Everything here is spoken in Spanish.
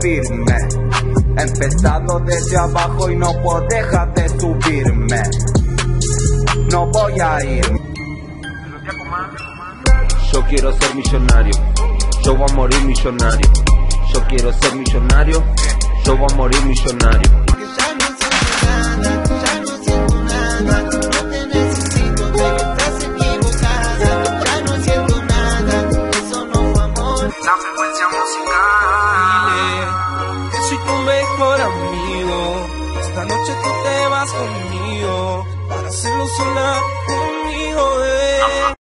firme. He empezado desde abajo y no puedo dejar de subirme. No voy a ir. Yo quiero ser millonario, yo voy a morir millonario. Yo quiero ser millonario, yo voy a morir millonario. Ya no siento nada, no te necesito, te estás equivocada. Ya no siento nada, eso no fue amor. La frecuencia musical. Dile que soy tu mejor amigo. Esta noche tú te vas conmigo para hacerlo sola.